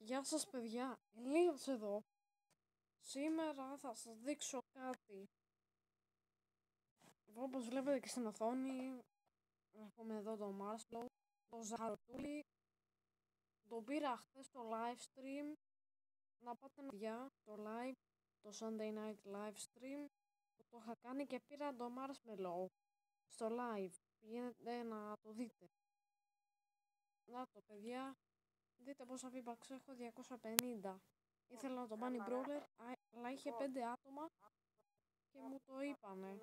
Γεια σας παιδιά, Ηλίας εδώ. Σήμερα θα σας δείξω κάτι. Όπως βλέπετε και στην οθόνη, έχουμε εδώ το Marshmallow, το ζαχαροτούλι. Το πήρα χθες στο live stream. Να πάτε παιδιά το live, το Sunday Night live stream. Το είχα κάνει και πήρα το Marshmallow στο live. Πηγαίνετε να το δείτε. Να το παιδιά, δείτε πόσα V-Bucks έχω, 250. Ήθελα να το πάνει brawler, αλλά είχε 5 άτομα και μου το είπανε.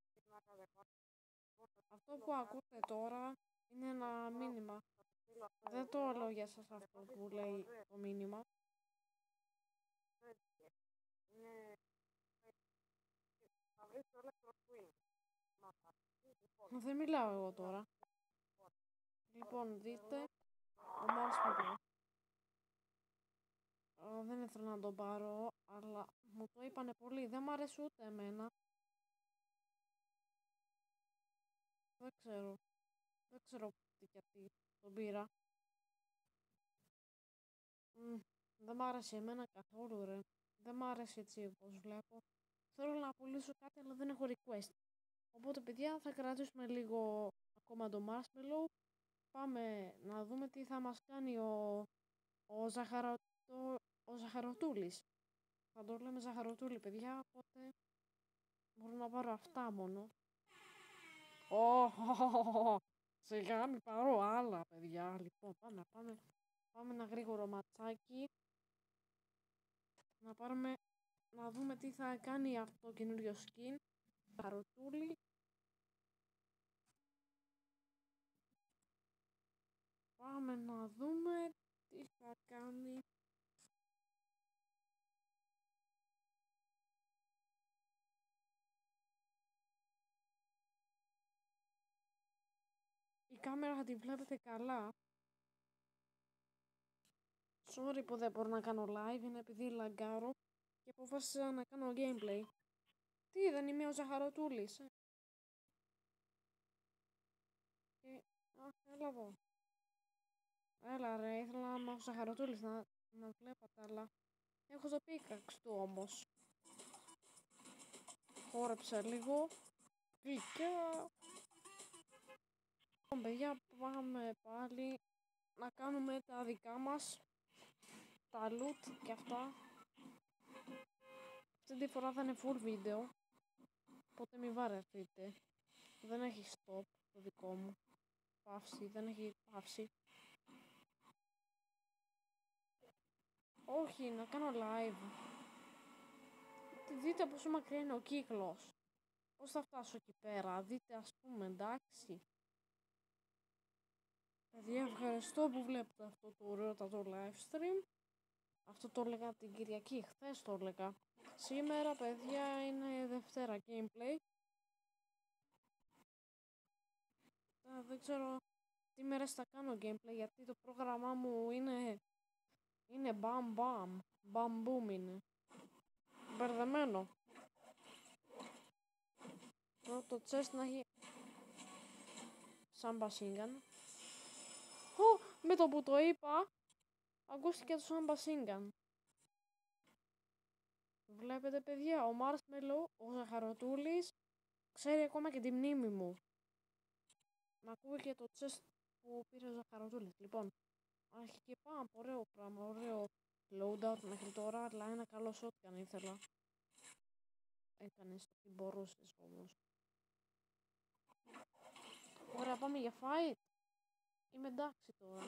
Αυτό που ακούτε τώρα είναι ένα μήνυμα. Δεν το λέω για σας αυτό που λέει το μήνυμα. Δεν μιλάω εγώ τώρα. Λοιπόν, δείτε ο Marshmallow. Δεν ήθελα να τον πάρω, αλλά μου το είπανε πολύ. Δεν μ' αρέσει ούτε εμένα. Δεν ξέρω. Δεν ξέρω γιατί τον πήρα. Δεν μ' άρεσε εμένα καθόλου ρε. Δεν μ' άρεσε έτσι όπως βλέπω. Θέλω να πουλήσω κάτι αλλά δεν έχω request. Οπότε παιδιά θα κρατήσουμε λίγο ακόμα το Marshmallow. Πάμε να δούμε τι θα μας κάνει ο Ζαχαροτούλης. Θα το λέμε Ζαχαροτούλη παιδιά, οπότε μπορώ να πάρω αυτά μόνο. Σιγά μην πάρω άλλα παιδιά. Λοιπόν πάμε ένα γρήγορο ματσάκι. Να δούμε τι θα κάνει αυτό το καινούριο skin. Ζαχαροτούλη. Πάμε να δούμε τι θα κάνει. Η κάμερα θα τη βλέπετε καλά. Sorry που δεν μπορώ να κάνω live, είναι επειδή λαγκάρω και αποφάσισα να κάνω gameplay. Τι, δεν είμαι ο Ζαχαροτούλης. Έλα εδώ. Έλα ρε, ήθελα να είμαι ο Ζαχαροτούλης να βλέπατε, αλλά έχω το πίκαξ του όμως. Χόρεψε λίγο. Γλυκιά. Λοιπόν παιδιά, πάμε πάλι να κάνουμε τα δικά μας. Τα loot και αυτά. Αυτή τη φορά θα είναι full βίντεο. Οπότε μην βαρεθείτε. Δεν έχει stop το δικό μου. Παύση, δεν έχει παύση. Όχι, να κάνω live. Δείτε πόσο μακριά είναι ο κύκλος. Πώς θα φτάσω εκεί πέρα. Δείτε ας πούμε, εντάξει. Παιδιά, ευχαριστώ που βλέπετε αυτό το ωραιότατο live stream. Αυτό το έλεγα την Κυριακή, χθες το έλεγα. Σήμερα, παιδιά, είναι Δευτέρα gameplay. Δεν ξέρω τι μέρες θα κάνω gameplay, γιατί το πρόγραμμά μου είναι bam bam, bam boom είναι. Μπερδεμένο. Το chest να έχει σαν μπασίγκαν. Με το που το είπα, ακούστηκε το σαν μπασίγκαν. Βλέπετε παιδιά, ο Marshmallow, ο Ζαχαροτούλης, ξέρει ακόμα και τη μνήμη μου. Να ακούει και το chest που πήρε ο Ζαχαροτούλης. Λοιπόν, έχει και πάνω ωραίο πράγμα, ωραίο loadout μέχρι τώρα, αλλά ένα καλό shotgun ήθελα. Έκανες ό,τι μπορούσες όμως. Ωραία, πάμε για fight. Είμαι εντάξει τώρα.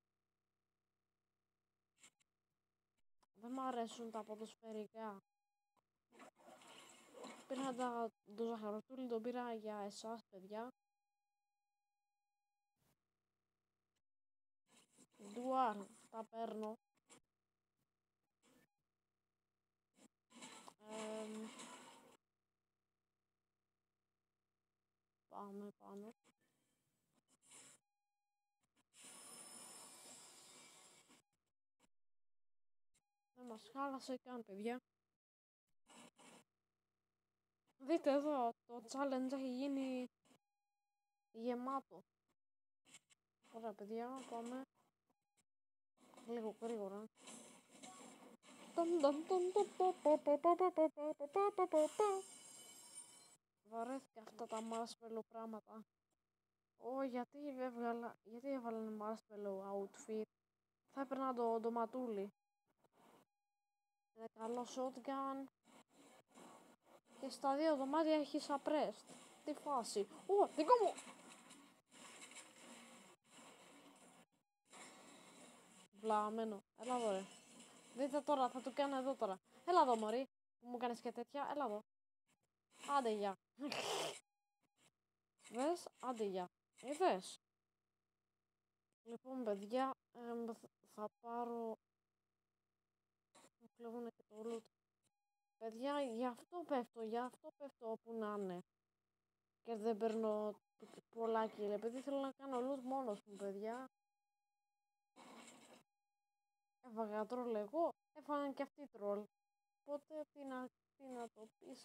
Δεν μ' αρέσουν τα ποδοσφαιρικά. Πήρα το Ζαχαροτούλι, τον πήρα για εσάς παιδιά. Dual, τα παίρνω. Πάμε πάνω. Δεν μας χάλασε καν παιδιά. Δείτε εδώ, το challenge έχει γίνει γεμάτο. Ωραία παιδιά, πάμε λίγο γρήγορα. Βαρέθηκα αυτά τα marshmallow πράγματα. Γιατί έβαλαν marshmallow outfit. Θα έπαιρνα το ντοματούλι. Είναι καλό shotgun. Και στα δύο δωμάτια έχει suppressed. Τι φάση. Δικό μου! Βλαμμένο. Έλα εδώ ρε. Δείτε τώρα, θα του κάνω εδώ τώρα. Έλα εδώ μωρή. Που μου κάνεις και τέτοια. Έλα εδώ. Άντε γεια. Δες, άντε γεια. Είδες. Λοιπόν παιδιά, θα πάρω... Μου κλέβουνε και το loot. Παιδιά, γι' αυτό πέφτω όπου να είναι. Και δεν παίρνω πολλά κύλια. Επειδή θέλω να κάνω loot μόνος μου, παιδιά. Έβαγα τρόλ εγώ, έφαγαν και αυτοί τρόλ. Οπότε τι να το πεις.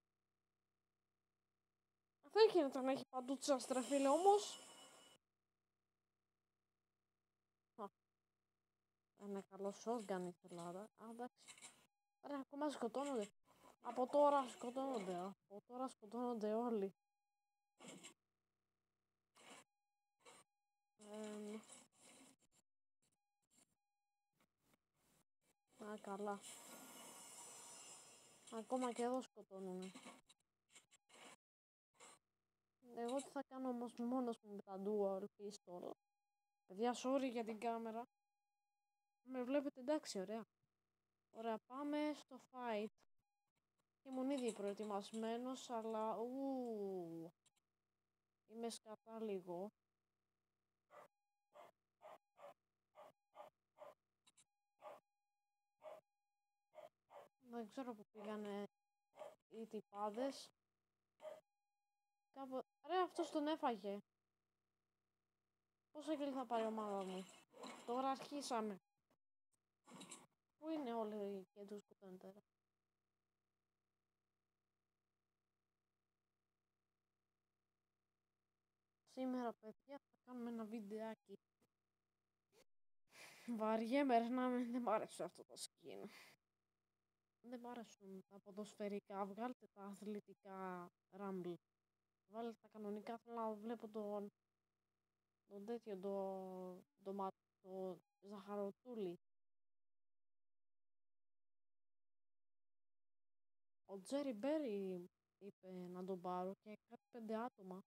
Δεν γίνεται να έχει παντού τσάστρα φίλε όμως. Ένα καλό shotgun ήθελα, εντάξει. Άρα ακόμα σκοτώνονται. Από τώρα σκοτώνονται όλοι. Καλά. Ακόμα και εδώ σκοτώνουνε. Εγώ τι θα κάνω όμως μόνος μου με τα dual pistol. Παιδιά, sorry για την κάμερα. Με βλέπετε εντάξει, ωραία. Ωραία, πάμε στο fight. Ήμουν ήδη προετοιμασμένος, αλλά είμαι σκατά λίγο. Δεν ξέρω που πήγανε οι τυπάδες. Ρε, αυτός τον έφαγε. Πόσα kill θα πάρει η ομάδα μου. Τώρα αρχίσαμε. Πού είναι όλοι και τους σκοτώνετε. Σήμερα παιδιά θα κάνουμε ένα βιντεάκι. Βαριέμαι ρε δεν μ' άρεσε αυτό το skin. Δεν μ' άρεσουν τα ποδοσφαιρικά. Βγάλτε τα αθλητικά Rumble. Βάλτε τα κανονικά. Θέλω να βλέπω το ζαχαροτούλι. Ο Τζέρι Μπέρι είπε να τον πάρω και κάτι 5 άτομα.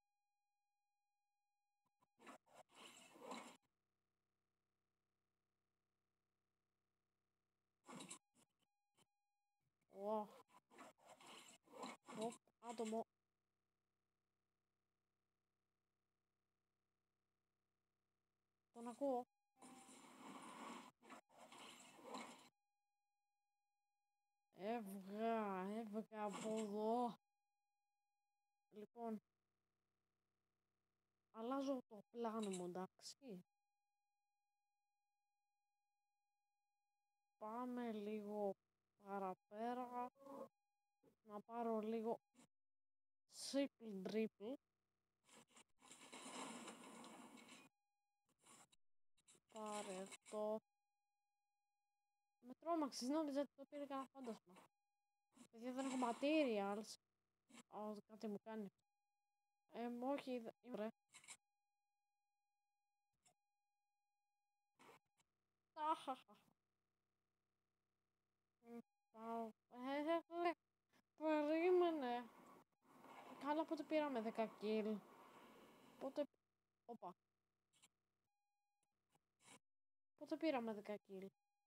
Άτομο. Τον ακούω. Έβγα από εδώ. Λοιπόν, αλλάζω το πλάνο μου, εντάξει. Πάμε λίγο παραπέρα. Να πάρω λίγο triple triple. Πάρε αυτό. Με τρόμαξες, νόμιζα ότι το πήρε κανένα φάντασμα. Παιδιά δεν έχω materials. Κάτι μου κάνει. Όχι, είμαι Περίμενε. Καλά, πότε πήραμε 10 kill. Πότε πήραμε 10 kill.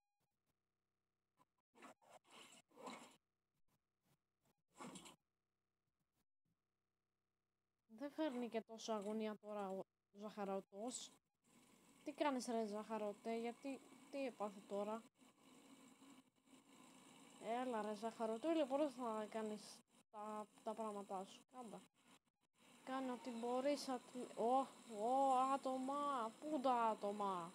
Δεν φέρνει και τόσο αγωνία τώρα ο Ζαχαρωτός. Τι κάνεις ρε Ζαχαρωτέ, τι έπαθε τώρα. Έλα ρε Ζαχαρωτούλη, μπορείς να κάνεις τα πράγματά σου. Κάνε ό,τι μπορείς. Άτομα, πού τα άτομα.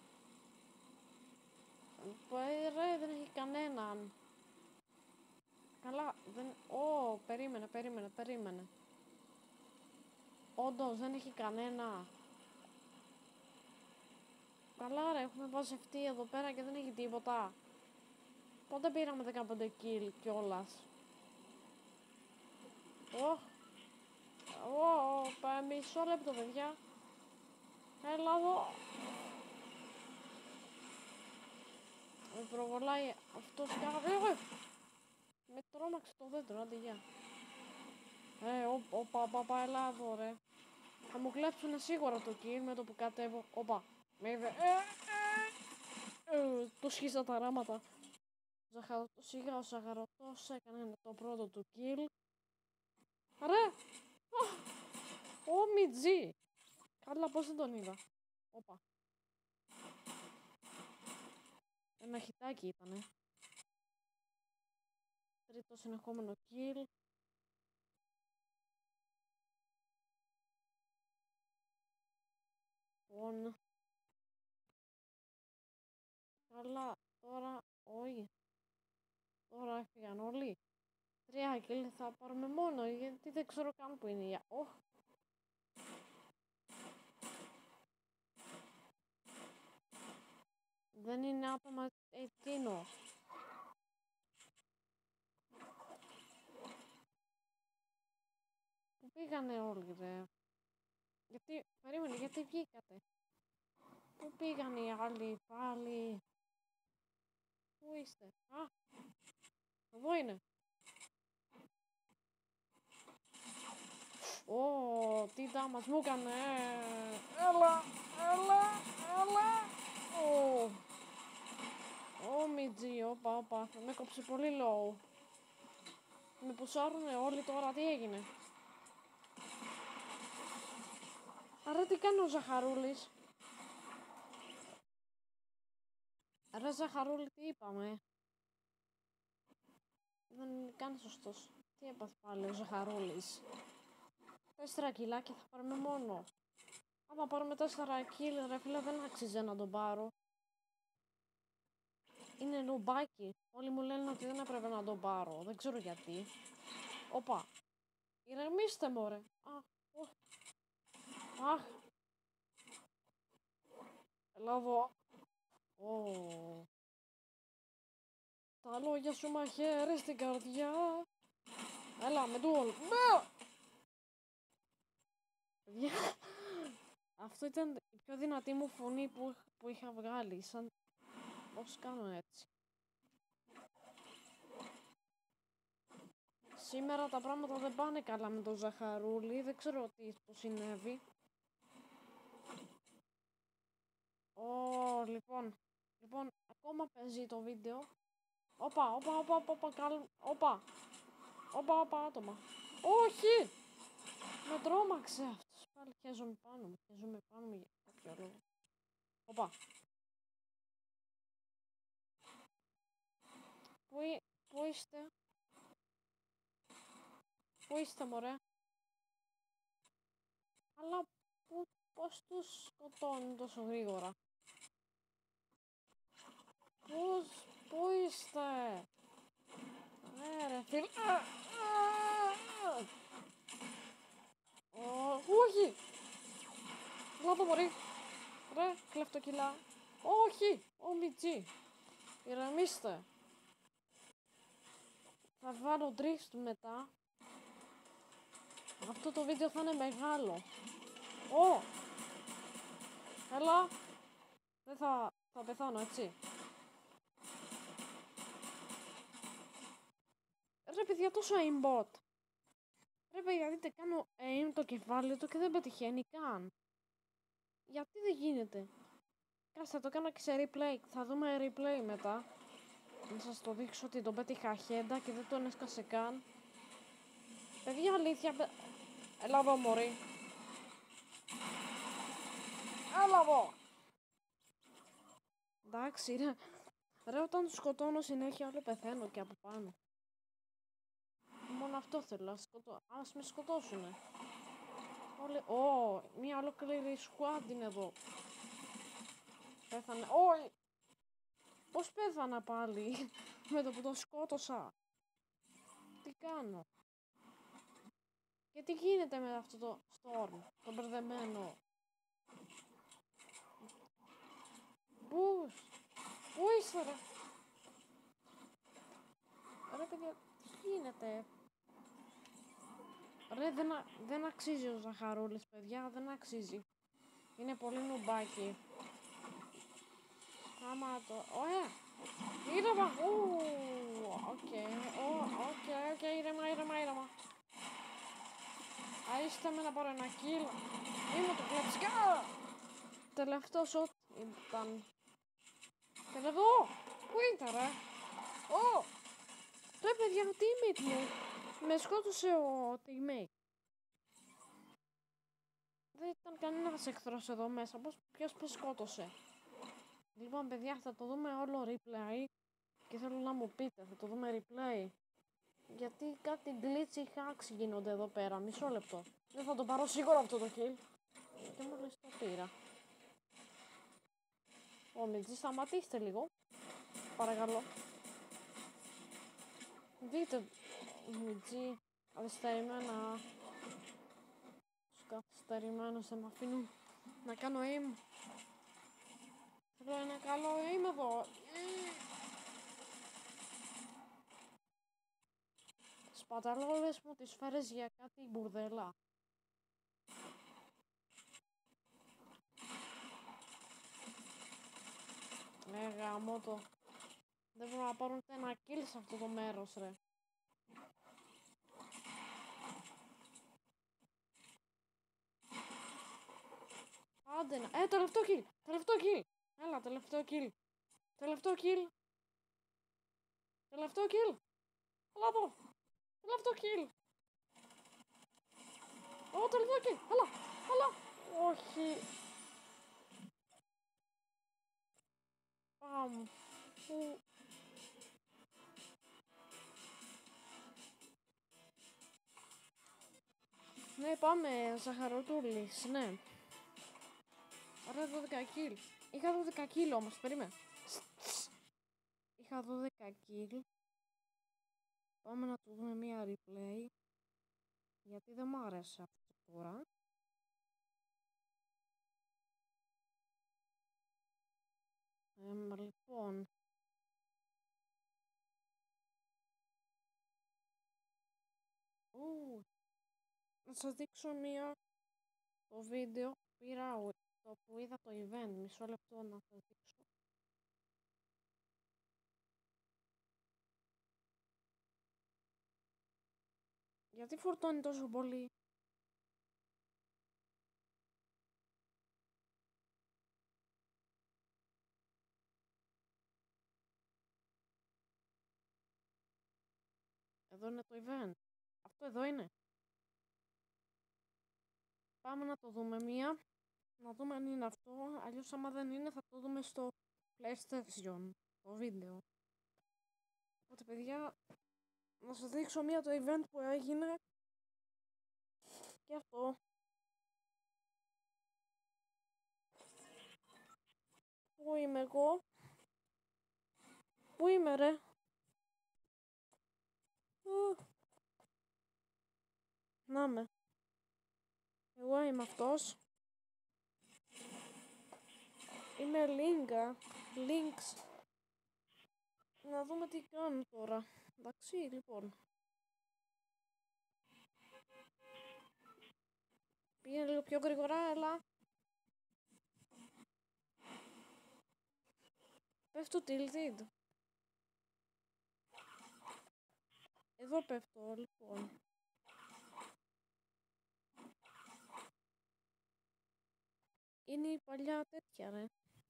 Ρε, δεν έχει κανέναν. Καλά, περίμενε. Όντως, δεν έχει κανένα. Καλά ρε, έχουμε μαζευτεί εδώ πέρα και δεν έχει τίποτα. Πότε πήραμε 15 kill κιόλας. Μισό λεπτό, παιδιά. Έλα εδώ. Με προβολάει αυτός κάθε. Με τρόμαξε το δέντρο, άντε γεια. Όπα, έλα εδώ ρε. Θα μου κλέψουνε σίγουρα το kill με το που κατέβω. Όπα, με είδε. Του σχίσα τα ράματα. Σιγά ο Ζαχαρωτός έκανε το πρώτο του kill. Ρε! Ο Μιτζή! Καλά, πώς δεν τον είδα. Όπα. Ένα χιτάκι ήτανε. Τρίτο συνεχόμενο kill. Λοιπόν. Καλά, τώρα όχι. Τώρα έφυγαν όλοι. 3 kill θα πάρουμε μόνο, γιατί δεν ξέρω καν που είναι η... Δεν είναι άτομα εκείνο. Πού πήγανε όλοι ρε. Περίμενε, γιατί βγήκατε. Πού πήγανε οι άλλοι πάλι. Πού είστε. Εδώ είναι. Τι ντάμας μου έκανε. Έλα. Μιτζή, όπα. Με κόψε πολύ low. Με πουσάρουνε όλοι τώρα, τι έγινε. Άρα τι κάνει ο Ζαχαρούλης. Ρε Ζαχαρούλη, τι είπαμε. Δεν είναι καν σωστός. Τι έπαθε πάλι ο Ζαχαρούλης. 4 κιλάκια θα πάρουμε μόνο. Άμα πάρουμε 4 κιλ, ρε φίλε, δεν άξιζε να τον πάρω. Είναι νουμπάκι. Όλοι μου λένε ότι δεν έπρεπε να τον πάρω. Δεν ξέρω γιατί. Όπα. Ηρεμήστε μωρέ. Αχ. Έλα εδώ. Τα λόγια σου μαχαίρι στην καρδιά. Έλα με ντουόλ. Αυτό ήταν η πιο δυνατή μου φωνή που είχα βγάλει. Σαν πώς κάνω έτσι. Σήμερα τα πράγματα δεν πάνε καλά με τον Ζαχαρούλη. Δεν ξέρω τι του συνέβη. Λοιπόν, ακόμα παίζει το βίντεο. Όπα, άτομα. Όχι! Με τρόμαξε αυτός. Πάλι χέζομαι πάνω μου για κάποιο λόγο. Όπα. Πού είστε? Πού είστε μωρέ? Αλλά πώς τους σκοτώνουν τόσο γρήγορα? Πού είστε? Ρε φίλε. Όχι! Λάθο μωρή. Ρε κλεφτοκυλά. Όχι! Ο Μιτζή. Ηρεμήστε. Θα βάλω drift μετά. Αυτό το βίντεο θα είναι μεγάλο. Έλα. Δεν θα πεθάνω, έτσι. Ρε παιδιά, τόσο aimbot. Ρε παιδιά, δείτε, κάνω aim το κεφάλι του και δεν πετυχαίνει καν. Γιατί δεν γίνεται? Κάτσε, θα το κάνω και σε replay. Θα δούμε replay μετά. Να σας το δείξω ότι τον πέτυχα χέντα και δεν τον έσκασε καν. Παιδιά, αλήθεια. Έλα εδώ, μωρή. Έλα εδώ. Εντάξει, ρε, όταν τους σκοτώνω συνέχεια όλοι πεθαίνω και από πάνω. Μόνο αυτό θέλω, ας με σκοτώσουνε. Όλοι, μια ολόκληρη squad είναι εδώ. Πέθανε, όχι! Πώς πέθανα πάλι, με το που τον σκότωσα. Τι κάνω? Και τι γίνεται με αυτό το Storm, το μπερδεμένο? Πού είστε ρε? παιδιά, τι γίνεται. Ρε, δεν αξίζει ο Ζαχαρούλης, παιδιά, δεν αξίζει. Είναι πολύ νουμπάκι. Άμα το... Ωραία! Ήρεμα! Οκ, ήρεμα. Αείστε με να πάρω ένα kill. Μη μου το κλέψει. Τελευταίο shot ήταν. Τελευταίο! Πού ήταν, ρε? Ρε, παιδιά, ο teammate μου. Με σκότωσε ο teammate. Δεν ήταν κανένας εχθρός εδώ μέσα. Ποιος με σκότωσε? Λοιπόν, παιδιά, θα το δούμε όλο replay. Και θέλω να μου πείτε, θα το δούμε replay. Γιατί κάτι glitchy hacks γίνονται εδώ πέρα. Μισό λεπτό. Δεν θα το πάρω σίγουρα αυτό το kill. Και μόλις το πήρα. Ω, Μιτζή, σταματήστε λίγο. Παρακαλώ. Δείτε, Μιτζή, καθυστερημένα. Τους καθυστερημένους δεν με αφήνουν να κάνω aim. Θέλω ένα καλό aim εδώ. Σπαταλώ όλες μου τις σφαίρες για κάτι μπουρδέλα. Γαμώ το. Δεν μπορώ να πάρω ούτε ένα kill σε αυτό το μέρος, ρε. Άντε να... τελευταίο kill! Τελευταίο kill! Έλα, τελευταίο kill! Τελευταίο kill! Τελευταίο kill! Έλα εδώ! Τελευταίο kill! Ω, τελευταίο kill! Έλα! Όχι! Πάμε! Ναι, πάμε, Ζαχαροτούλης, ναι. Άρα 12 kill. Είχα 12 kill όμως, περίμενε. Είχα 12 kill. Πάμε να του δούμε μία replay. Γιατί δεν μ' άρεσε αυτό τώρα. Λοιπόν. Να σας δείξω το βίντεο που πήρα το που είδα το event. Μισό λεπτό να σας δείξω. Γιατί φορτώνει τόσο πολύ? Εδώ είναι το event. Αυτό εδώ είναι. Πάμε να το δούμε μία. Να δούμε αν είναι αυτό. Αλλιώς άμα δεν είναι θα το δούμε στο PlayStation. Το βίντεο. Οπότε παιδιά, να σας δείξω μία το event που έγινε. Και αυτό. Πού είμαι εγώ? Πού είμαι, ρε? Να με. Εγώ είμαι αυτός. Είμαι Λίγκα. Links. Να δούμε τι κάνουν τώρα. Εντάξει, λοιπόν. Πήγαινε λίγο πιο γρήγορα, έλα. Πέφτω tilted. Εδώ πέφτω, λοιπόν. Είναι η παλιά τέτοια, ρε.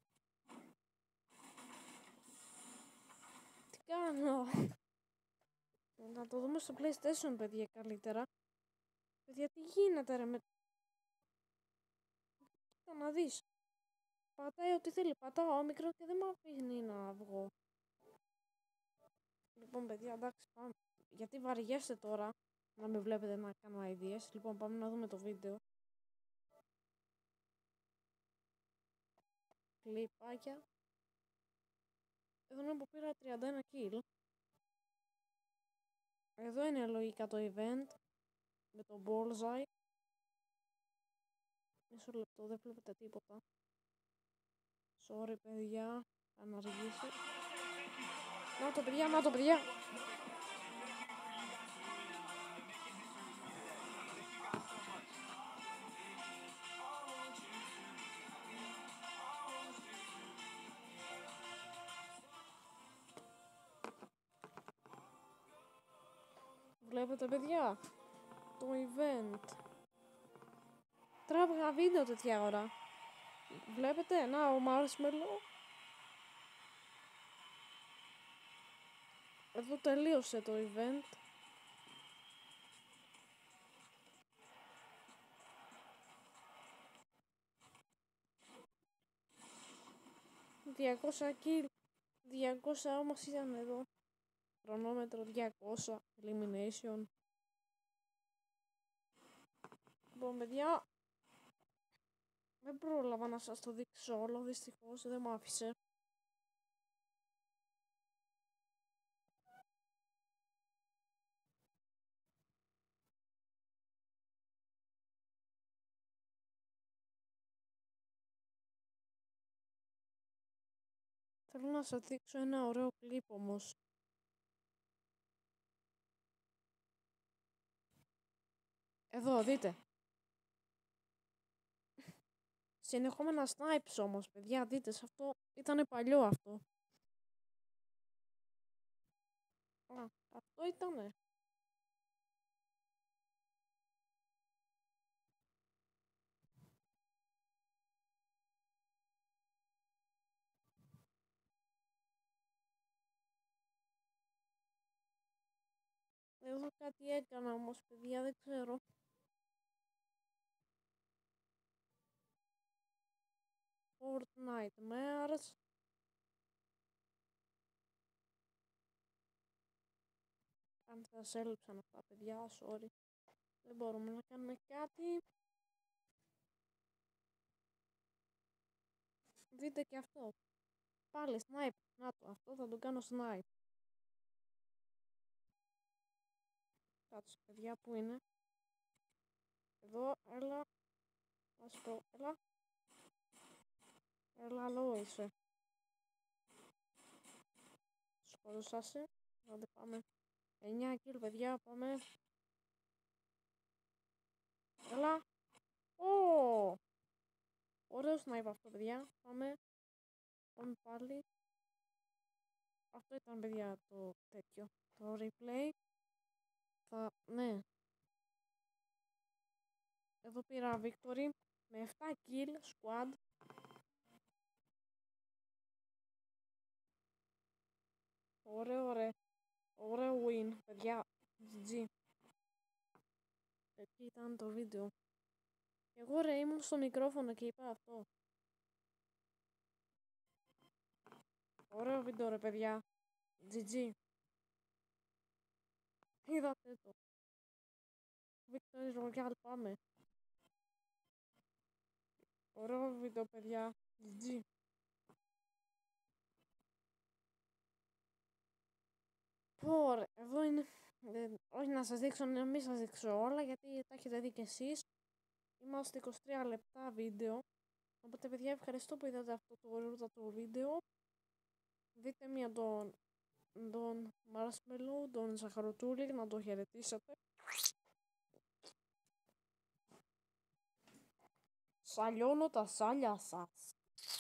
Τι κάνω? Να το δούμε στο PlayStation, παιδιά, καλύτερα. Παιδιά, τι γίνεται, ρε, με... Κοίτα να δεις. Πατάει ό,τι θέλει. Πατάω μικρό και δεν με αφήνει να βγω. Λοιπόν, παιδιά, εντάξει, πάμε. Γιατί βαριέστε τώρα να με βλέπετε να κάνω ideas. Λοιπόν, πάμε να δούμε το βίντεο. Κλιπάκια. Εδώ είναι που πήρα 31 kill. Εδώ είναι λογικά το event. Με το bullseye. Μισό λεπτό, δεν βλέπετε τίποτα. Sorry, παιδιά. Αν αργήσει. Να το, παιδιά, να το, παιδιά. Βλέπετε παιδιά, το event. Τράβηγα βίντεο τέτοια ώρα. Βλέπετε, να ο Marshmallow. Εδώ τελείωσε το event. $200 kill. 200 όμως ήταν εδώ. Χρονόμετρο 200. Elimination. Λοιπόν παιδιά, δεν πρόλαβα να σας το δείξω όλο, δυστυχώς δεν μου άφησε. Θέλω να σας δείξω ένα ωραίο κλιπ όμως. Εδώ, δείτε. Συνεχόμενα snipes όμως, παιδιά, δείτε, σε αυτό ήταν παλιό αυτό. Α, αυτό ήτανε. Εδώ κάτι έκανα όμως, παιδιά, δεν ξέρω. Fortnite Mares. Αν σας έλειψαν αυτά, παιδιά, sorry. Δεν μπορούμε να κάνουμε κάτι. Δείτε και αυτό. Πάλι snipe. Να το, αυτό θα το κάνω snipe. Κάτσε, παιδιά, που είναι. Εδώ, έλα. Ας πω, έλα. Έλα, αλλού είσαι. Σκοτώσασαι. Άντε πάμε. 9 kill, παιδιά, πάμε. Έλα. Ω! Ωραίο snipe αυτό, παιδιά. Πάμε. Πάμε πάλι. Αυτό ήταν, παιδιά, το τέτοιο. Το replay. Ναι. Εδώ πήρα victory με 7 kill squad. Ωραίο win, παιδιά. GG. Εκεί ήταν το βίντεο. Εγώ ρε ήμουν στο μικρόφωνο και είπα αυτό. Ωραίο βίντεο ρε παιδιά. GG. Είδατε το. Victory Royale, πάμε. Ωραίο βίντεο παιδιά. GG. Ωραία, εδώ είναι. Όχι να σας δείξω, να μην σας δείξω όλα γιατί τα έχετε δει κι εσείς. Είμαστε 23 λεπτά βίντεο. Οπότε παιδιά, ευχαριστώ που είδατε αυτό το ωραίο βίντεο. Δείτε μία τον Marshmallow, τον Ζαχαροτούλη, να το χαιρετήσετε. Σαλιώνω τα σάλια σας.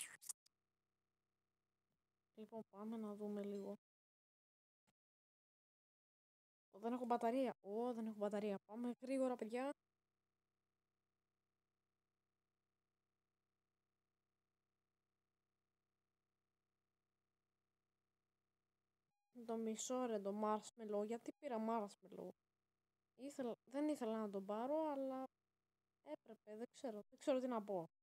Λοιπόν, πάμε να δούμε λίγο. Δεν έχω μπαταρία. Δεν έχω μπαταρία. Πάμε γρήγορα, παιδιά. Το μισό ρε το Marshmallow. Γιατί πήρα Marshmallow? Δεν ήθελα να τον πάρω, αλλά έπρεπε. Δεν ξέρω τι να πω.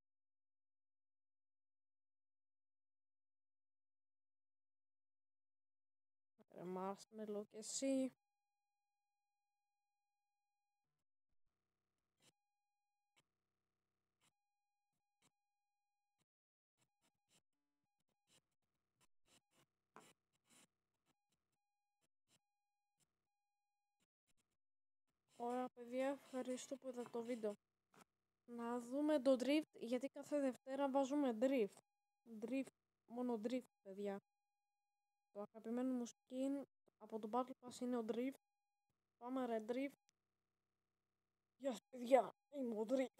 Ρε Marshmallow και εσύ. Ωραία παιδιά, ευχαριστώ που είδατε το βίντεο. Να δούμε το drift, γιατί κάθε Δευτέρα βάζουμε drift. Μόνο drift παιδιά. Το αγαπημένο μου skin από το Battle Pass είναι ο drift. Πάμε ρε drift. Γεια σας παιδιά, είμαι ο drift.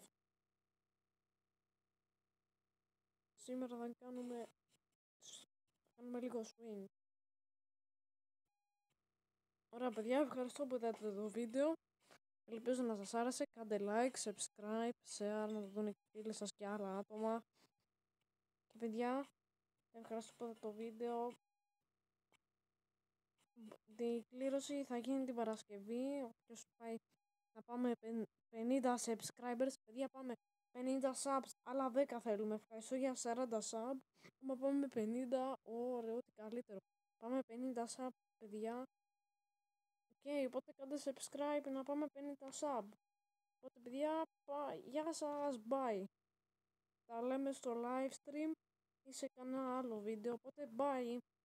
Σήμερα θα κάνουμε λίγο swing. Ωραία παιδιά, ευχαριστώ που είδατε το βίντεο. Ελπίζω να σας άρεσε. Κάντε like, subscribe, share, να το δουν και οι φίλοι σας και άλλα άτομα. Και παιδιά, ευχαριστώ που είδατε το βίντεο. Η κλήρωση θα γίνει την Παρασκευή. Όποιος πάει να πάμε 50 subscribers. Παιδιά, πάμε 50 subs, άλλα 10 θέλουμε. Ευχαριστώ για 40 sub. Άμα πάμε 50, ωραίο, τι καλύτερο. Πάμε 50 sub, παιδιά. Οπότε κάντε subscribe να πάμε 50 sub. Οπότε παιδιά, γεια σας, bye. Τα λέμε στο live stream ή σε κανένα άλλο βίντεο. Οπότε bye.